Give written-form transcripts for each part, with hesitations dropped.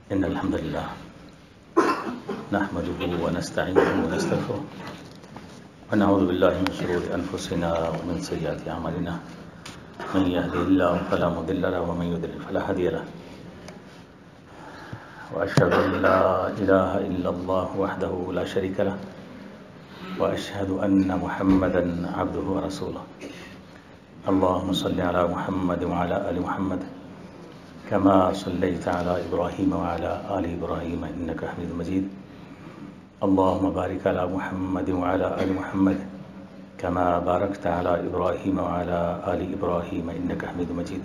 إن الحمد لله نحمده ونستعينه ونستغفره ونعوذ بالله من شرور أنفسنا ومن سيئات أعمالنا من يهده الله فلا مضل له ومن يضلل فلا هادي له وأشهد أن لا إله إلا الله وحده لا شريك له وأشهد أن محمدا عبده ورسوله اللهم صل على محمد وعلى آل محمد كما صليت على إبراهيم وعلى آل إبراهيم إنك حميد مجيد اللهم بارك على محمد وعلى آل محمد كما باركت على إبراهيم وعلى آل إبراهيم إنك حميد مجيد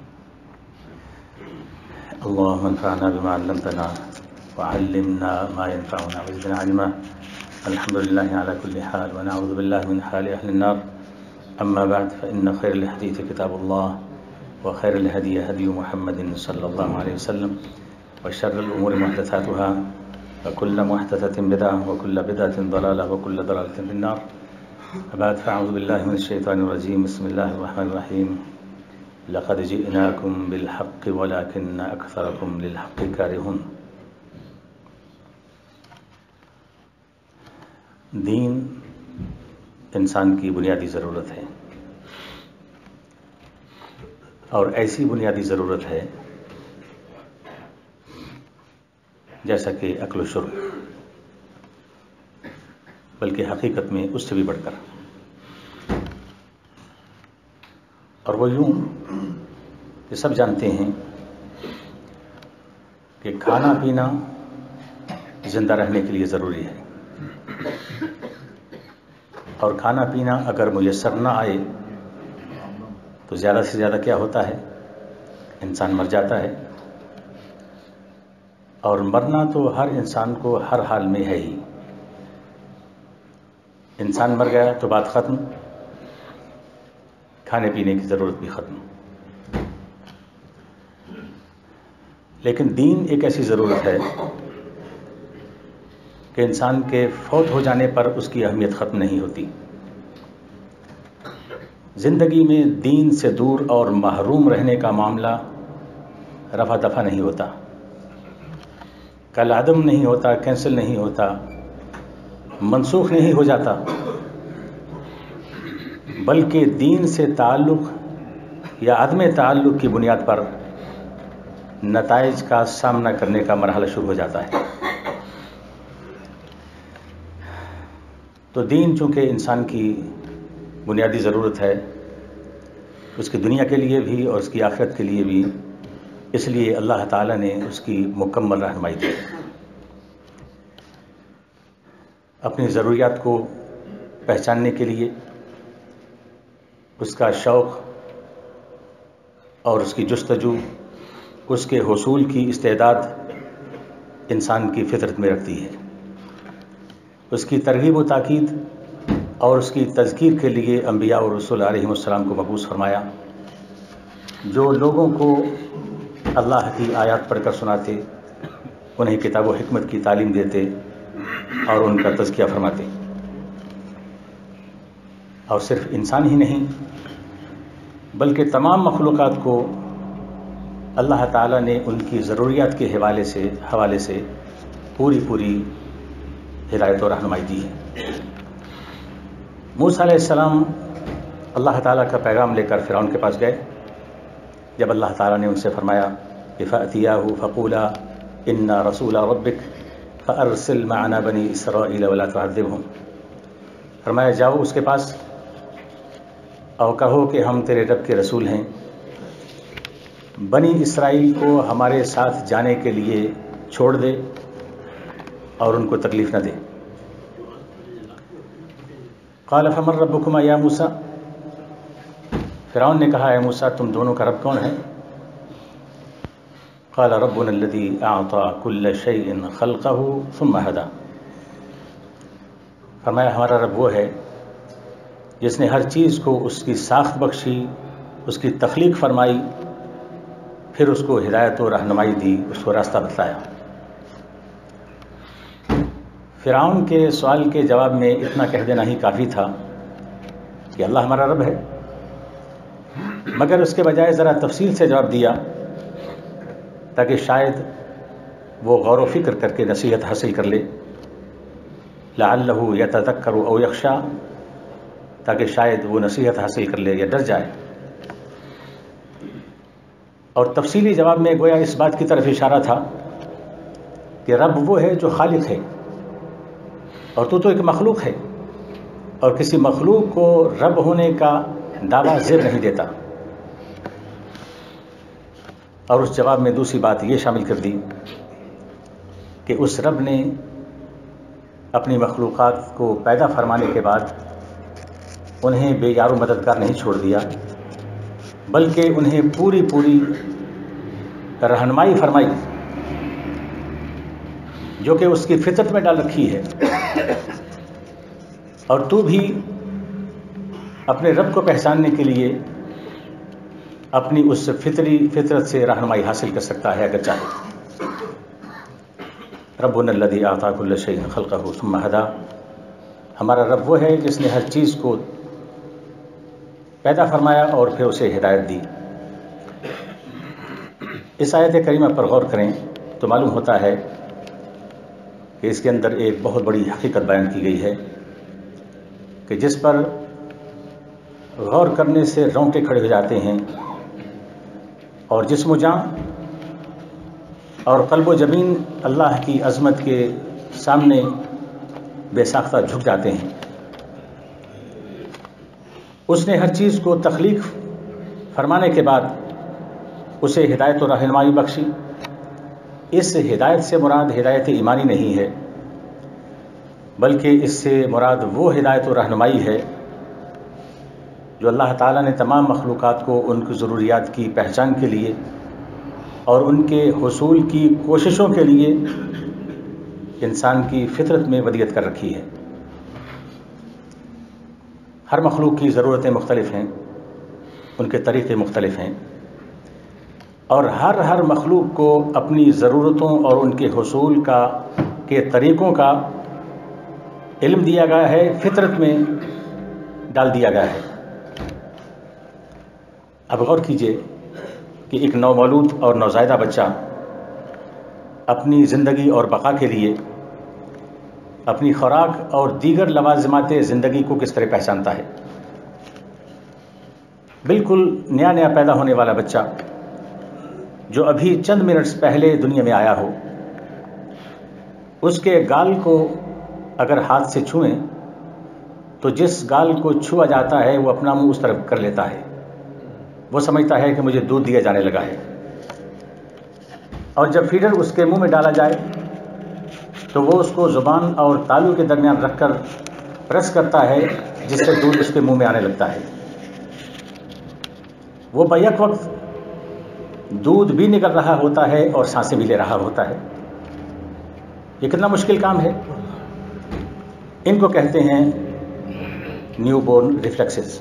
اللهم انفعنا بما علمتنا وعلمنا ما ينفعنا وزدنا علما الحمد لله على كل حال ونعوذ بالله من حال أهل النار أما بعد فإن خير الحديث كتاب الله وخير الهدي هدي محمد صلى الله عليه وسلم وشر الأمور محدثاتها وكل محدثة بدعة وكل بدعة ضلالة وكل ضلالة في النار بعد فأعوذ بالله من الشيطان الرجيم بسم الله الرحمن الرحيم لقد جئناكم بالحق ولكن أكثركم للحق كارهون دین انسان کی بنیادی ضرورت ہے اور ایسی بنیادی ضرورت ہے جیسا کہ اکل و شرب، بلکہ حقیقت میں اس سے بھی بڑھ کر، اور وہ یوں کہ سب جانتے ہیں کہ کھانا پینا زندہ رہنے کے لیے ضروری ہے، اور کھانا پینا اگر میسر نہ آئے تو زیادہ سے زیادہ کیا ہوتا ہے، انسان مر جاتا ہے، اور مرنا تو ہر انسان کو ہر حال میں ہے ہی۔ انسان مر گیا تو بات ختم، کھانے پینے کی ضرورت بھی ختم۔ لیکن دین ایک ایسی ضرورت ہے کہ انسان کے فوت ہو جانے پر اس کی اہمیت ختم نہیں ہوتی۔ زندگی میں دین سے دور اور محروم رہنے کا معاملہ رفع دفع نہیں ہوتا، کل عدم نہیں ہوتا، کینسل نہیں ہوتا، منسوخ نہیں ہو جاتا، بلکہ دین سے تعلق یا عدم تعلق کی بنیاد پر نتائج کا سامنا کرنے کا مرحلہ شروع ہو جاتا ہے۔ تو دین چونکہ انسان کی بنیادی ضرورت ہے، اس کی دنیا کے لیے بھی اور اس کی آخرت کے لیے بھی، اس لیے اللہ تعالیٰ نے اس کی مکمل رہنمائی دی۔ اپنی ضروریات کو پہچاننے کے لیے اس کا شوق اور اس کی جستجو، اس کے حصول کی استعداد انسان کی فطرت میں رکھتی ہے۔ اس کی ترغیب و تاکید اور اس کی تذکیر کے لیے انبیاء اور رسول علیہ السلام کو مبعوث فرمایا، جو لوگوں کو اللہ کی آیات پڑھ کر سناتے، انہیں کتاب و حکمت کی تعلیم دیتے اور ان کا تزکیہ فرماتے۔ اور صرف انسان ہی نہیں بلکہ تمام مخلوقات کو اللہ تعالیٰ نے ان کی ضروریات کے حوالے سے پوری ہدایت و رہنمائی دی ہے۔ موسیٰ علیہ السلام اللہ تعالیٰ کا پیغام لے کر فرعون کے پاس گئے۔ جب اللہ تعالیٰ نے ان سے فرمایا کہ فَأْتِيَاهُ فَقُولَا إِنَّا رَسُولَ رَبِّكَ فَأَرْسِلْ مَعَنَا بَنِي إِسْرَائِيلَ وَلَا تُعَذِّبْهُمْ، فرمایا جاؤ اس کے پاس اور کہو کہ ہم تیرے رب کے رسول ہیں، بنی اسرائیل کو ہمارے ساتھ جانے کے لیے چھوڑ دے اور ان کو تکلیف نہ دے۔ قال فمن ربكما یا موسیٰ، فرعون نے کہا اے موسیٰ تم دونوں کا رب کون ہے؟ قال ربنا الذي اعطى كل شيء خلقه ثم هدى، فرمایا ہمارا رب وہ ہے جس نے ہر چیز کو اس کی ساخت بخشی، اس کی تخلیق فرمائی، پھر اس کو ہدایت و رہنمائی دی، اس کو راستہ بتلایا۔ فرعون کے سوال کے جواب میں اتنا کہہ دینا ہی کافی تھا کہ اللہ ہمارا رب ہے، مگر اس کے بجائے ذرا تفصیل سے جواب دیا تاکہ شاید وہ غور و فکر کر کے نصیحت حاصل کر لے، لعلہ یتذکر او یخشی، تاکہ شاید وہ نصیحت حاصل کر لے یا ڈر جائے۔ اور تفصیلی جواب میں گویا اس بات کی طرف اشارہ تھا کہ رب وہ ہے جو خالق ہے، اور تو ایک مخلوق ہے، اور کسی مخلوق کو رب ہونے کا دعویٰ زیب نہیں دیتا۔ اور اس جواب میں دوسری بات یہ شامل کر دی کہ اس رب نے اپنی مخلوقات کو پیدا فرمانے کے بعد انہیں بے یار و مددگار نہیں چھوڑ دیا، بلکہ انہیں پوری رہنمائی فرمائی جو کہ اس کی فطرت میں ڈال رکھی ہے۔ اور تو بھی اپنے رب کو پہچاننے کے لیے اپنی اس فطرت سے رہنمائی حاصل کر سکتا ہے اگر چاہے۔ ربنا الذی اعطی کل شیء خلقہ ثم ہدی، ہمارا رب وہ ہے جس نے ہر چیز کو پیدا فرمایا اور پھر اسے ہدایت دی۔ اس آیت کریمہ پر غور کریں تو معلوم ہوتا ہے کہ اس کے اندر ایک بہت بڑی حقیقت بیان کی گئی ہے کہ جس پر غور کرنے سے رونگٹے کھڑے ہو جاتے ہیں، اور جسم و جان اور قلب و جبین اللہ کی عظمت کے سامنے بے ساختہ جھک جاتے ہیں۔ اس نے ہر چیز کو تخلیق فرمانے کے بعد اسے ہدایت و رہنمائی بخشی۔ اس ہدایت سے مراد ہدایت ایمانی نہیں ہے، بلکہ اس سے مراد وہ ہدایت و رہنمائی ہے جو اللہ تعالیٰ نے تمام مخلوقات کو ان کی ضروریات کی پہچان کے لیے اور ان کے حصول کی کوششوں کے لیے انسان کی فطرت میں ودیت کر رکھی ہے۔ ہر مخلوق کی ضرورتیں مختلف ہیں، ان کے طریقے مختلف ہیں، اور ہر مخلوق کو اپنی ضرورتوں اور ان کے حصول کے طریقوں کا علم دیا گیا ہے، فطرت میں ڈال دیا گیا ہے۔ اب غور کیجئے کہ ایک نومولود اور نوزائیدہ بچہ اپنی زندگی اور بقا کے لیے اپنی خوراک اور دیگر لوازمات زندگی کو کس طرح پہچانتا ہے۔ بالکل نیا پیدا ہونے والا بچہ جو ابھی چند منٹس پہلے دنیا میں آیا ہو، اس کے گال کو اگر ہاتھ سے چھوئیں تو جس گال کو چھوا جاتا ہے وہ اپنا منہ اس طرف کر لیتا ہے، وہ سمجھتا ہے کہ مجھے دودھ دیا جانے لگا ہے۔ اور جب فیڈر اس کے منہ میں ڈالا جائے تو وہ اس کو زبان اور تالو کے درمیان رکھ کر پریس کرتا ہے، جس سے دودھ اس کے منہ میں آنے لگتا ہے۔ وہ بیک وقت دودھ بھی نکل رہا ہوتا ہے اور سانسیں بھی لے رہا ہوتا ہے۔ یہ کتنا مشکل کام ہے۔ ان کو کہتے ہیں نیو بورن ریفلیکسز،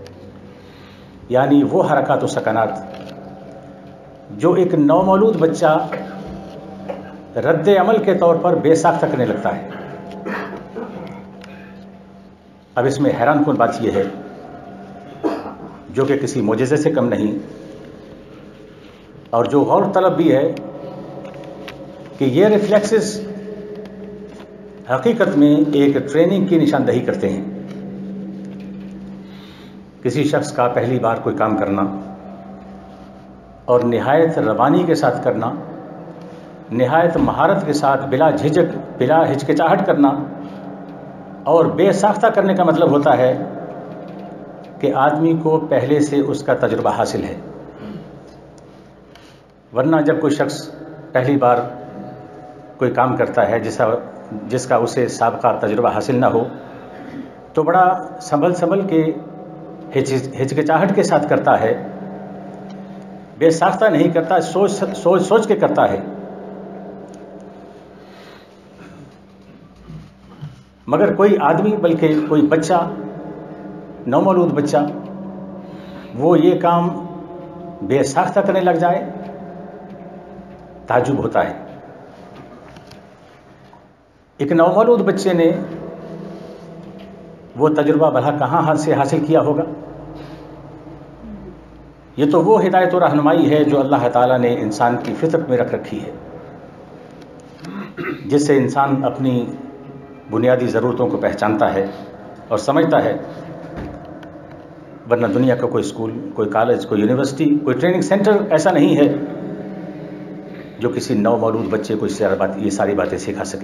یعنی وہ حرکات و سکنات جو ایک نومولود بچہ رد عمل کے طور پر بے ساختہ کرنے لگتا ہے۔ اب اس میں حیران کن بات یہ ہے، جو کہ کسی معجزے سے کم نہیں اور جو غور طلب بھی ہے، کہ یہ ریفلیکسز حقیقت میں ایک ٹریننگ کی نشاندہی کرتے ہیں۔ کسی شخص کا پہلی بار کوئی کام کرنا اور نہایت روانی کے ساتھ کرنا، نہایت مہارت کے ساتھ بلا جھجک بلا ہچکچاہٹ کرنا اور بے ساختہ کرنے کا مطلب ہوتا ہے کہ آدمی کو پہلے سے اس کا تجربہ حاصل ہے۔ ورنہ جب کوئی شخص پہلی بار کوئی کام کرتا ہے جس کا اسے سابقہ تجربہ حاصل نہ ہو، تو بڑا سنبھل کے ہچکچاہٹ کے ساتھ کرتا ہے، بے ساختہ نہیں کرتا، سوچ کے کرتا ہے۔ مگر کوئی آدمی، بلکہ کوئی بچہ، نومولود بچہ، وہ یہ کام بے ساختہ کرنے لگ جائے، تعجب ہوتا ہے۔ ایک نومولود بچے نے وہ تجربہ بھلا کہاں سے حاصل کیا ہوگا؟ یہ تو وہ ہدایت و رہنمائی ہے جو اللہ تعالیٰ نے انسان کی فطرت میں رکھ رکھی ہے۔ جس سے انسان اپنی بنیادی ضرورتوں کو پہچانتا ہے اور سمجھتا ہے، ورنہ دنیا کا کوئی اسکول، کوئی کالج، کوئی یونیورسٹی، کوئی ٹریننگ سینٹر ایسا نہیں ہے جو کسی نو مولود بچے کو یہ ساری باتیں سکھا سکے۔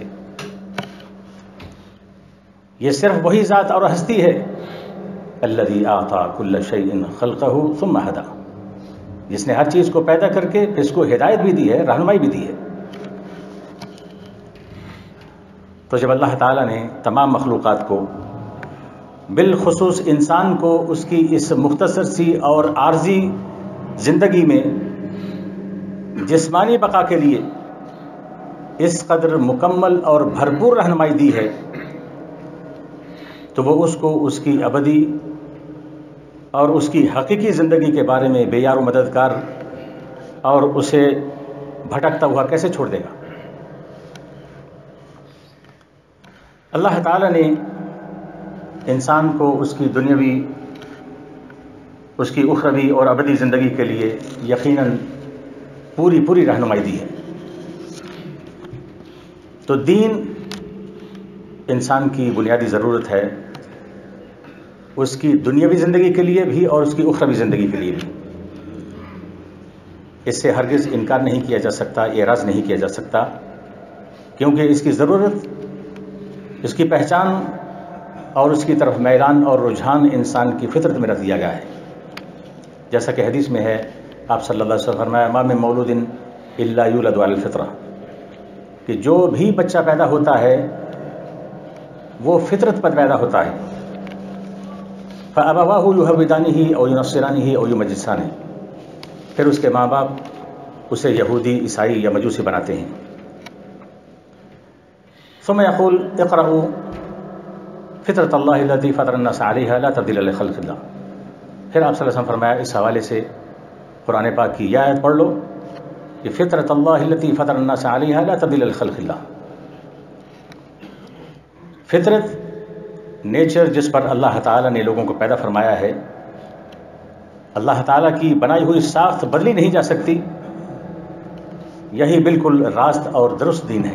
یہ صرف وہی ذات اور ہستی ہے الذی اعطى كل شيء خلقه ثم هدى، جس نے ہر چیز کو پیدا کر کے پھر اس کو ہدایت بھی دی ہے، رہنمائی بھی دی ہے۔ تو جب اللہ تعالیٰ نے تمام مخلوقات کو، بالخصوص انسان کو، اس کی اس مختصر سی اور عارضی زندگی میں جسمانی بقا کے لیے اس قدر مکمل اور بھرپور رہنمائی دی ہے، تو وہ اس کو اس کی ابدی اور اس کی حقیقی زندگی کے بارے میں بے یار و مددگار اور اسے بھٹکتا ہوا کیسے چھوڑ دے گا؟ اللہ تعالیٰ نے انسان کو اس کی دنیاوی، اس کی اخروی اور ابدی زندگی کے لیے یقیناً پوری رہنمائی دی ہے۔ تو دین انسان کی بنیادی ضرورت ہے، اس کی دنیاوی زندگی کے لیے بھی اور اس کی اخروی زندگی کے لیے بھی۔ اس سے ہرگز انکار نہیں کیا جا سکتا، اعراض نہیں کیا جا سکتا، کیونکہ اس کی ضرورت، اس کی پہچان اور اس کی طرف میلان اور رجحان انسان کی فطرت میں رکھ دیا گیا ہے۔ جیسا کہ حدیث میں ہے، آپ صلی اللہ علیہ وسلم فرمایا، ما من مولود الا یولد علی الفطرہ، کہ جو بھی بچہ پیدا ہوتا ہے وہ فطرت پر پیدا ہوتا ہے۔ فَأَبَوَاهُ يُهَوِّدَانِهِ أَوْ يُنَصِّرَانِهِ أَوْ يُمَجِّسَانِهِ، پھر اس کے ماں باپ اسے یہودی، عیسائی یا مجوسی بناتے ہیں۔ ثم يقول اقرأوا فطرة الله التي فطر الناس عليها لا تبديل لخلق الله، پھر آپ صلی اللہ علیہ وسلم فرمایا، اس حوالے سے قرآن پاک کی یہ آیت پڑھ لو کہ فطرت اللہ التي فطر الناس عليها لا تبديل لخلق اللہ، فطرت، نیچر جس پر اللہ تعالیٰ نے لوگوں کو پیدا فرمایا ہے، اللہ تعالیٰ کی بنائی ہوئی ساخت بدلی نہیں جا سکتی، یہی بالکل راست اور درست دین ہے۔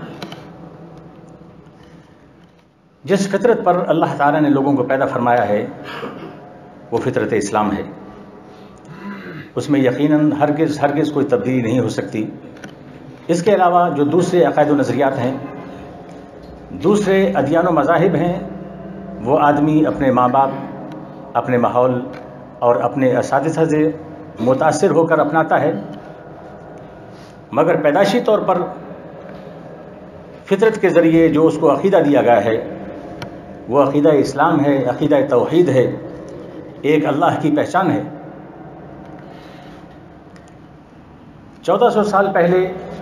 جس فطرت پر اللہ تعالیٰ نے لوگوں کو پیدا فرمایا ہے وہ فطرت اسلام ہے، اس میں یقیناً ہرگز کوئی تبدیلی نہیں ہو سکتی۔ اس کے علاوہ جو دوسرے عقائد و نظریات ہیں، دوسرے ادیان و مذاہب ہیں، وہ آدمی اپنے ماں باپ، اپنے ماحول اور اپنے اساتذہ سے متاثر ہو کر اپناتا ہے، مگر پیدائشی طور پر فطرت کے ذریعے جو اس کو عقیدہ دیا گیا ہے وہ عقیدہ اسلام ہے، عقیدہ توحید ہے، ایک اللہ کی پہچان ہے۔ 1400 سال پہلے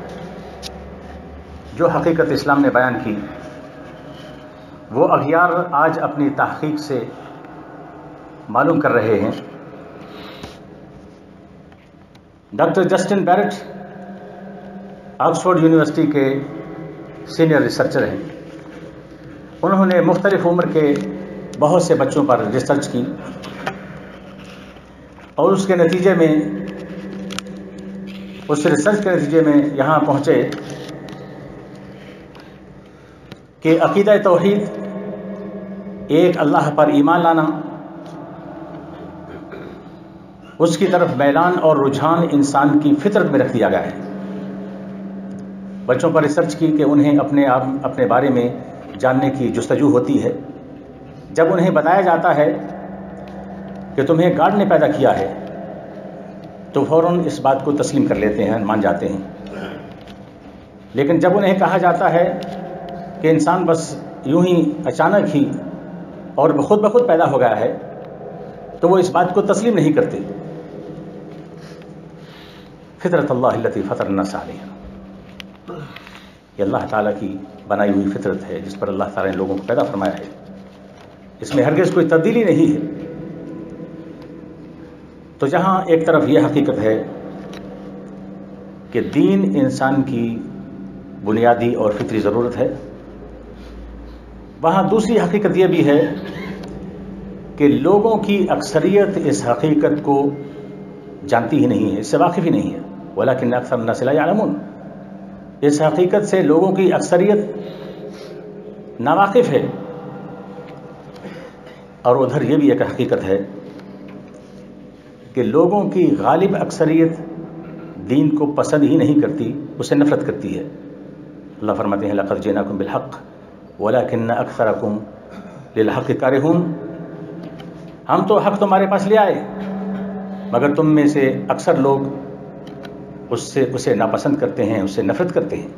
جو حقیقت اسلام نے بیان کی، وہ اغیار آج اپنی تحقیق سے معلوم کر رہے ہیں۔ Doctor Justin Barrett Oxford university کے سینئر ریسرچر ہیں، انہوں نے مختلف عمر کے بہت سے بچوں پر ریسرچ کی اور اس ریسرچ کے نتیجے میں یہاں پہنچے کہ عقیدہ توحید، ایک اللہ پر ایمان لانا، اس کی طرف میلان اور رجحان انسان کی فطرت میں رکھ دیا گیا ہے۔ بچوں پر ریسرچ کی کہ انہیں اپنے بارے میں جاننے کی جستجو ہوتی ہے۔ جب انہیں بتایا جاتا ہے کہ تمہیں گاڈ نے پیدا کیا ہے تو فوراً اس بات کو تسلیم کر لیتے ہیں، مان جاتے ہیں۔ لیکن جب انہیں کہا جاتا ہے کہ انسان بس یوں ہی اچانک ہی اور خود بخود پیدا ہو گیا ہے تو وہ اس بات کو تسلیم نہیں کرتے۔ فطرت اللہ التي فطر الناس علیہا، یہ اللہ تعالیٰ کی بنائی ہوئی فطرت ہے جس پر اللہ تعالیٰ نے لوگوں کو پیدا فرمایا ہے، اس میں ہرگز کوئی تبدیلی نہیں ہے۔ تو جہاں ایک طرف یہ حقیقت ہے کہ دین انسان کی بنیادی اور فطری ضرورت ہے، وہاں دوسری حقیقت یہ بھی ہے کہ لوگوں کی اکثریت اس حقیقت کو جانتی ہی نہیں ہے، اس سے واقف ہی نہیں ہے، ولیکن اکثر الناس لا یعلمون، اس حقیقت سے لوگوں کی اکثریت ناواقف ہے، اور ادھر یہ بھی ایک حقیقت ہے کہ لوگوں کی غالب اکثریت دین کو پسند ہی نہیں کرتی، اسے نفرت کرتی ہے۔ اللہ فرماتے ہیں لقد جئناکم بالحق ولکن اکثرکم للحق کارہون، ہم تو حق تمہارے پاس لے آئے مگر تم میں سے اکثر لوگ اسے ناپسند کرتے ہیں، اسے نفرت کرتے ہیں۔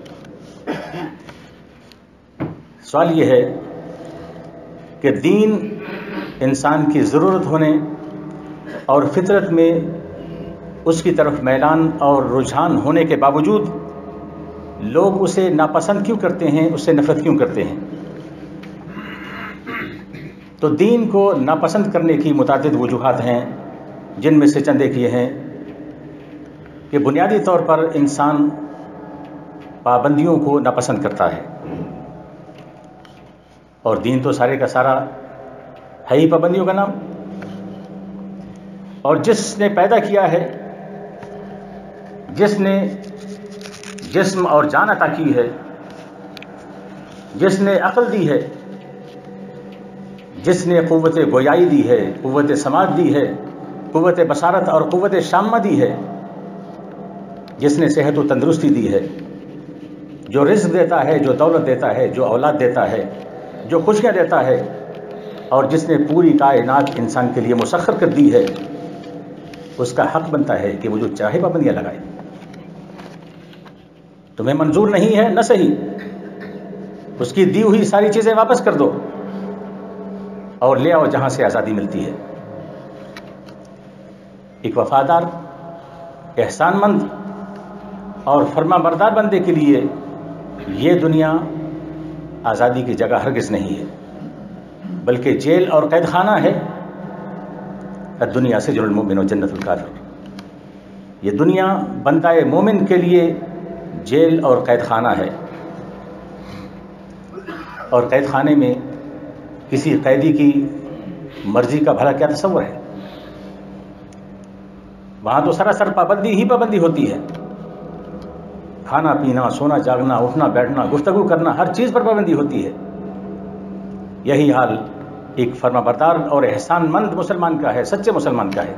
سوال یہ ہے کہ دین انسان کی ضرورت ہونے اور فطرت میں اس کی طرف میلان اور رجحان ہونے کے باوجود لوگ اسے ناپسند کیوں کرتے ہیں، اس سے نفرت کیوں کرتے ہیں؟ تو دین کو ناپسند کرنے کی متعدد وجوہات ہیں، جن میں سے چند ایک یہ ہیں کہ بنیادی طور پر انسان پابندیوں کو ناپسند کرتا ہے، اور دین تو سارے کا سارا ہے ہی پابندیوں کا نام، اور جس نے پیدا کیا ہے، جس نے جسم اور جان عطا کی ہے، جس نے عقل دی ہے، جس نے قوت گویائی دی ہے، قوت سماعت دی ہے، قوت بصارت اور قوت شامہ دی ہے، جس نے صحت و تندرستی دی ہے، جو رزق دیتا ہے، جو دولت دیتا ہے، جو اولاد دیتا ہے، جو خوشیاں دیتا ہے، اور جس نے پوری کائنات انسان کے لیے مسخر کر دی ہے، اس کا حق بنتا ہے کہ وہ جو چاہے پابندیاں لگائے۔ تمہیں منظور نہیں ہے نہ صحیح، اس کی دی ہوئی ساری چیزیں واپس کر دو اور لے آؤ جہاں سے آزادی ملتی ہے۔ ایک وفادار، احسان مند اور فرما بردار بندے کے لیے یہ دنیا آزادی کی جگہ ہرگز نہیں ہے، بلکہ جیل اور قید خانہ ہے۔ الدنیا سجن المؤمن و جنت الکافر، یہ دنیا بندہ مومن کے لیے جیل اور قید خانہ ہے، اور قید خانے میں کسی قیدی کی مرضی کا بھلا کیا تصور ہے؟ وہاں تو سراسر پابندی ہی پابندی ہوتی ہے، کھانا پینا، سونا جاگنا، اٹھنا بیٹھنا، گفتگو کرنا، ہر چیز پر پابندی ہوتی ہے۔ یہی حال ایک فرما بردار اور احسان مند مسلمان کا ہے، سچے مسلمان کا ہے۔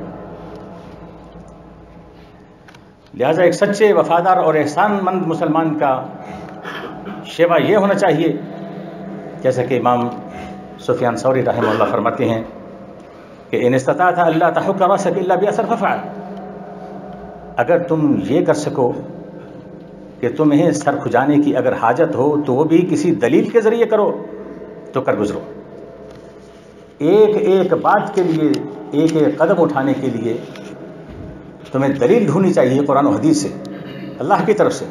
لہذا ایک سچے، وفادار اور احسان مند مسلمان کا شیوا یہ ہونا چاہیے، جیسا کہ امام سفیان ثوری رحمہ اللہ فرماتے ہیں کہ ان استطاعت الا تحک راسک الا باثر ففعل، اگر تم یہ کر سکو کہ تمہیں سر کھجانے کی اگر حاجت ہو تو وہ بھی کسی دلیل کے ذریعے کرو تو کر گزرو۔ ایک ایک بات کے لیے، ایک ایک قدم اٹھانے کے لیے تمہیں دلیل ڈھونڈنی چاہیے قرآن و حدیث سے، اللہ کی طرف سے۔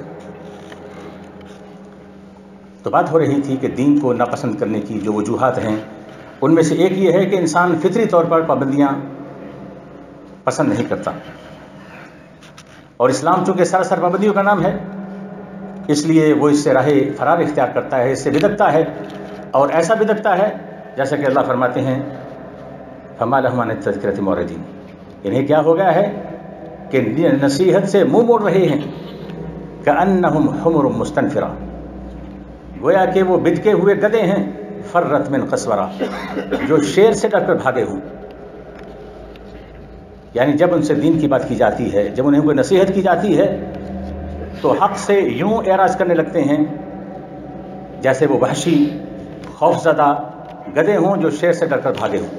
تو بات ہو رہی تھی کہ دین کو ناپسند کرنے کی جو وجوہات ہیں، ان میں سے ایک یہ ہے کہ انسان فطری طور پر پابندیاں پسند نہیں کرتا، اور اسلام چونکہ سراسر پابندیوں کا نام ہے، اس لیے وہ اس سے راہ فرار اختیار کرتا ہے، اس سے بدکتا ہے، اور ایسا بدکتا ہے جیسا کہ اللہ فرماتے ہیں فما لهم عن التذکرۃ معرضین، انہیں کیا ہو گیا ہے کہ نصیحت سے منہ موڑ رہے ہیں، کأنہم حمر مستنفرہ، گویا کہ وہ بدکے ہوئے گدھے ہیں، فرت من قسورہ، جو شیر سے ڈر کر بھاگے ہوں۔ یعنی جب ان سے دین کی بات کی جاتی ہے، جب انہیں کوئی نصیحت کی جاتی ہے تو حق سے یوں اعراض کرنے لگتے ہیں جیسے وہ وحشی، خوفزدہ گدھے ہوں جو شیر سے ڈر کر بھاگے ہوں۔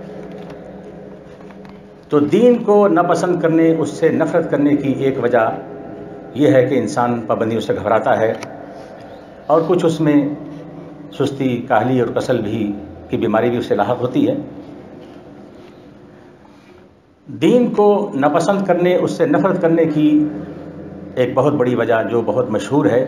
تو دین کو ناپسند کرنے، اس سے نفرت کرنے کی ایک وجہ یہ ہے کہ انسان پابندیوں سے گھبراتا ہے، اور کچھ اس میں سستی، کاہلی اور کسل بھی کی بیماری بھی اسے لاحق ہوتی ہے۔ دین کو ناپسند کرنے، اس سے نفرت کرنے کی ایک بہت بڑی وجہ جو بہت مشہور ہے،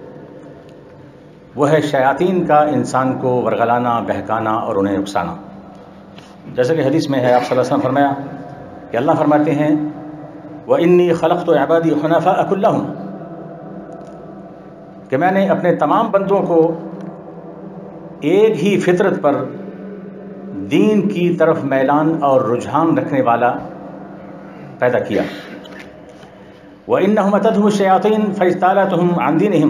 وہ ہے شیاطین کا انسان کو ورغلانا، بہکانا اور انہیں اکسانا۔ جیسا کہ حدیث میں ہے، آپ صلی اللہ علیہ وسلم فرمایا کہ اللہ فرماتے ہیں وَإِنِّي خَلَقْتُ عِبَادِي حُنَفَاءَ كُلَّهُمْ، کہ میں نے اپنے تمام بندوں کو ایک ہی فطرت پر دین کی طرف میلان اور رجحان رکھنے والا پیدا کیا۔ وَإِنَّهُمْ أَتَتْهُمُ الشَّيَاطِينُ فَاجْتَالَتْهُمْ عَنْ دِينِهِمْ،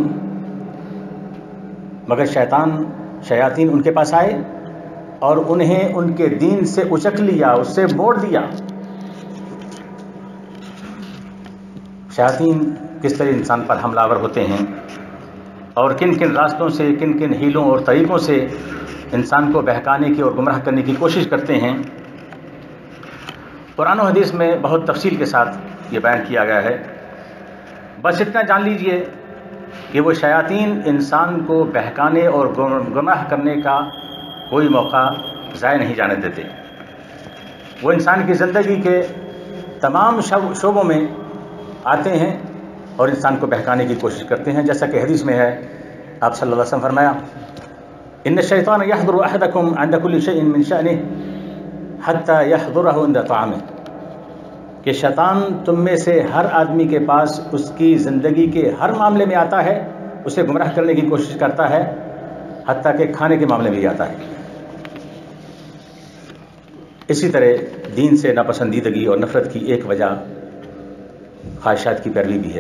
مگر شیاطین ان کے پاس آئے اور انہیں ان کے دین سے اچک لیا، اس سے موڑ دیا۔ شیاطین کس طرح انسان پر حملہ آور ہوتے ہیں اور کن کن راستوں سے، کن کن ہیلوں اور طریقوں سے انسان کو بہکانے کی اور گمراہ کرنے کی کوشش کرتے ہیں، قرآن و حدیث میں بہت تفصیل کے ساتھ یہ بیان کیا گیا ہے۔ بس اتنا جان لیجئے کہ وہ شیاطین انسان کو بہکانے اور گمراہ کرنے کا کوئی موقع ضائع نہیں جانے دیتے۔ وہ انسان کی زندگی کے تمام شعبوں میں آتے ہیں اور انسان کو بہکانے کی کوشش کرتے ہیں، جیسا کہ حدیث میں ہے، آپ صلی اللہ علیہ وسلم فرمایا ان الشیطان یحضر احدکم عند کل شیء من شأنہ حتی یحضرہ عند طعامہ، کہ شیطان تم میں سے ہر آدمی کے پاس اس کی زندگی کے ہر معاملے میں آتا ہے، اسے گمراہ کرنے کی کوشش کرتا ہے، حتیٰ کہ کھانے کے معاملے میں بھی آتا ہے۔ اسی طرح دین سے ناپسندیدگی اور نفرت کی ایک وجہ خواہشات کی پیروی بھی ہے۔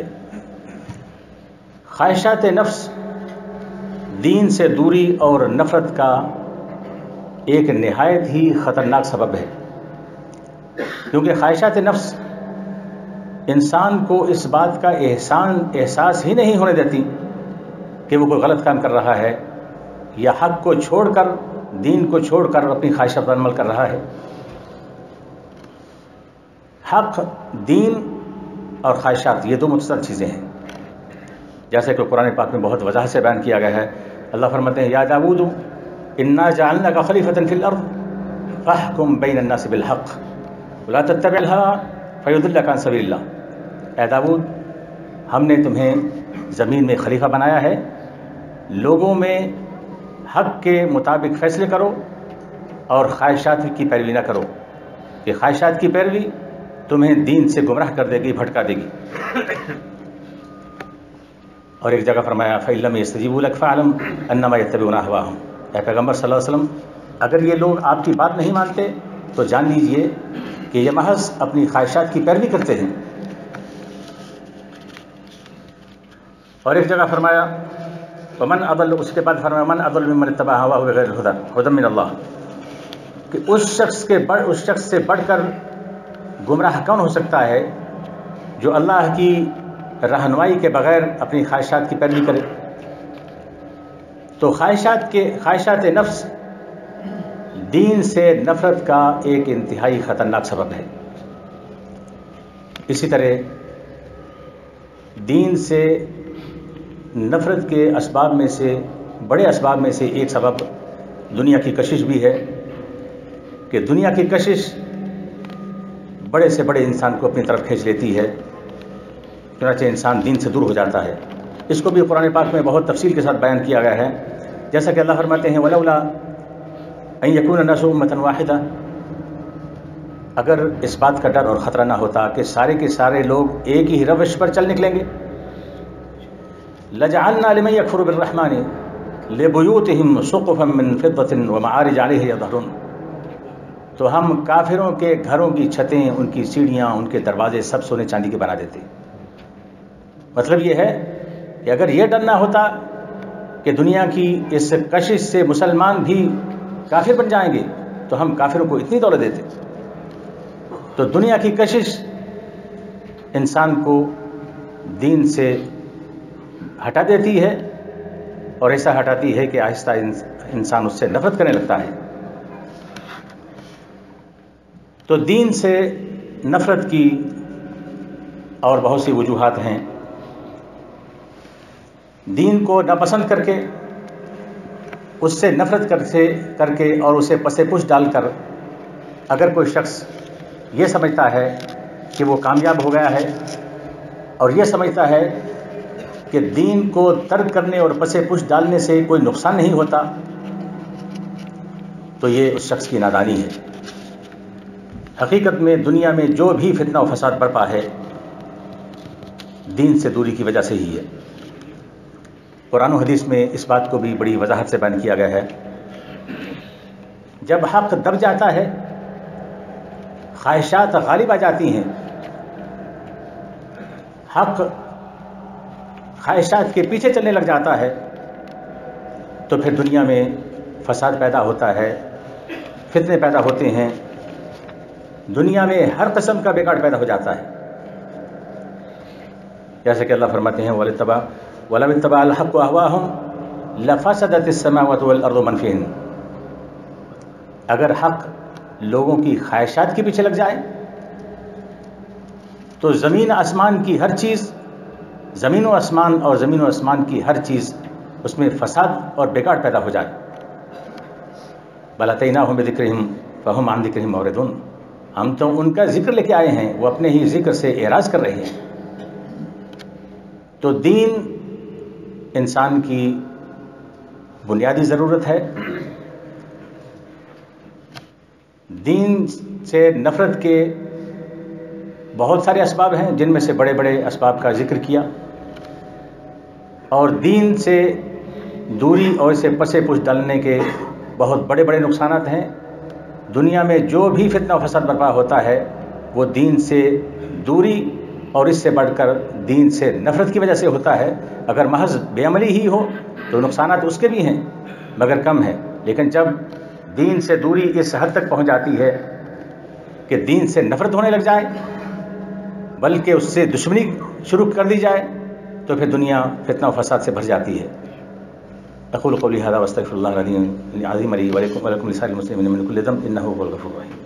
خواہشات نفس دین سے دوری اور نفرت کا ایک نہایت ہی خطرناک سبب ہے، کیونکہ خواہشات نفس انسان کو اس بات کا احساس ہی نہیں ہونے دیتی کہ وہ کوئی غلط کام کر رہا ہے یا حق کو چھوڑ کر، دین کو چھوڑ کر اپنی خواہشات پر عمل کر رہا ہے۔ حق، دین اور خواہشات یہ دو متصل چیزیں ہیں، جیسے کہ قرآن پاک میں بہت وضاحت سے بیان کیا گیا ہے۔ اللہ فرماتے ہیں یا داؤد انا جعلناک خلیفۃ فی الارض فاحکم بین الناس بالحق ولا تتبع الہوی فیضلک عن سبیل اللہ۔ اے داؤد، ہم نے تمہیں زمین میں خلیفہ بنایا ہے، لوگوں میں حق کے مطابق فیصلے کرو اور خواہشات کی پیروی نہ کرو، کہ خواہشات کی پیروی تمہیں دین سے گمراہ کر دے گی، بھٹکا دے گی۔ اور ایک جگہ فرمایا فَإِن لَّمْ يَسْتَجِيبُوا لَكَ فَاعْلَمْ أَنَّمَا يَتَّبِعُونَ أَهْوَاءَهُمْ۔ اے پیغمبر صلی اللہ علیہ وسلم، اگر یہ لوگ آپ کی بات نہیں مانتے تو جان لیجئے کہ یہ محض اپنی خواہشات کی پیروی کرتے ہیں۔ اور ایک جگہ فرمایا وَمَنْ أَضَلُّ، اس کے بعد فرمایا مَنْ أَضَلُّ مِمَّنِ اتَّبَعَ هَوَاهُ بِغَيْرِ هُدًى مِّنَ اللَّهِ، کہ اس شخص سے بڑھ کر گمراہ کون ہو سکتا ہے جو اللہ کی رہنمائی کے بغیر اپنی خواہشات کی پیروی کرے۔ تو خواہشات نفس دین سے نفرت کا ایک انتہائی خطرناک سبب ہے۔ اسی طرح دین سے نفرت کے اسباب میں سے، بڑے اسباب میں سے ایک سبب دنیا کی کشش بھی ہے، کہ دنیا کی کشش بڑے سے بڑے انسان کو اپنی طرف کھینچ لیتی ہے، چنانچہ انسان دین سے دور ہو جاتا ہے۔ اس کو بھی قرآن پاک میں بہت تفصیل کے ساتھ بیان کیا گیا ہے، جیسا کہ اللہ فرماتے ہیں وَلَوْلَا أَن يَكُونَ النَّاسُ أُمَّةً وَاحِدَةً، اگر اس بات کا ڈر اور خطرہ نہ ہوتا کہ سارے کے سارے لوگ ایک ہی روش پر چل نکلیں گے، لَجَعَلْنَا لِمَن يَكْفُرُ بِالرَّحْمَنِ لِبُيُوتِهِمْ سُقُفًا مِّن فِضَّةٍ وَمَعَارِجَ عَلَيْهَا يَظْهَرُونَ، تو ہم کافروں کے گھروں کی چھتیں، ان کی سیڑھیاں، ان کے دروازے سب سونے چاندی کے بنا دیتے۔ مطلب یہ ہے کہ اگر یہ ڈر نہ ہوتا کہ دنیا کی اس کشش سے مسلمان بھی کافر بن جائیں گے تو ہم کافروں کو اتنی دولت دیتے۔ تو دنیا کی کشش انسان کو دین سے ہٹا دیتی ہے، اور ایسا ہٹاتی ہے کہ آہستہ انسان اس سے نفرت کرنے لگتا ہے۔ تو دین سے نفرت کی اور بہت سی وجوہات ہیں۔ دین کو ناپسند کر کے، اس سے نفرت کر کے اور اسے پس پش ڈال کر اگر کوئی شخص یہ سمجھتا ہے کہ وہ کامیاب ہو گیا ہے اور یہ سمجھتا ہے کہ دین کو ترک کرنے اور پس پش ڈالنے سے کوئی نقصان نہیں ہوتا، تو یہ اس شخص کی نادانی ہے۔ حقیقت میں دنیا میں جو بھی فتنہ و فساد برپا ہے دین سے دوری کی وجہ سے ہی ہے۔ قرآن و حدیث میں اس بات کو بھی بڑی وضاحت سے بیان کیا گیا ہے، جب حق دب جاتا ہے، خواہشات غالب آ جاتی ہیں، حق خواہشات کے پیچھے چلنے لگ جاتا ہے تو پھر دنیا میں فساد پیدا ہوتا ہے، فتنے پیدا ہوتے ہیں، دنیا میں ہر قسم کا بگاڑ پیدا ہو جاتا ہے. جیسے کہ اللہ فرماتے ہیں وَلَوِ اتَّبَعَ الْحَقُّ أَهْوَاءَهُمْ لَفَسَدَتِ السَّمَاوَاتُ وَالْأَرْضُ مَنْ فِيهِنَّ. اگر حق لوگوں کی خواہشات کے پیچھے لگ جائے تو زمین آسمان کی ہر چیز، زمین و آسمان کی ہر چیز اس میں فساد اور بگاڑ پیدا ہو جائے. بَلْ أَتَيْنَاهُمْ بِذِكْرِهِمْ فَهُمْ عَنْ ذِكْرِهِمْ مُعْرِضُونَ. ہم تو ان کا ذکر لے کے آئے ہیں، وہ اپنے ہی ذکر سے اعراض کر رہے ہیں. تو دین انسان کی بنیادی ضرورت ہے. دین سے نفرت کے بہت سارے اسباب ہیں، جن میں سے بڑے بڑے اسباب کا ذکر کیا، اور دین سے دوری اور اسے پسے پش ڈالنے کے بہت بڑے بڑے نقصانات ہیں. دنیا میں جو بھی فتنہ و فساد برپا ہوتا ہے وہ دین سے دوری اور اس سے بڑھ کر دین سے نفرت کی وجہ سے ہوتا ہے. اگر محض بے عملی ہی ہو تو نقصانات اس کے بھی ہیں مگر کم ہیں، لیکن جب دین سے دوری اس حد تک پہنچ جاتی ہے کہ دین سے نفرت ہونے لگ جائے بلکہ اس سے دشمنی شروع کر دی جائے تو پھر دنیا فتنہ و فساد سے بھر جاتی ہے. اقول قولی ھذا واستغفر اللہ العظیم لي ولکم ولسائر المسلمین من کل ذنب انہ هو الغفور الرحیم.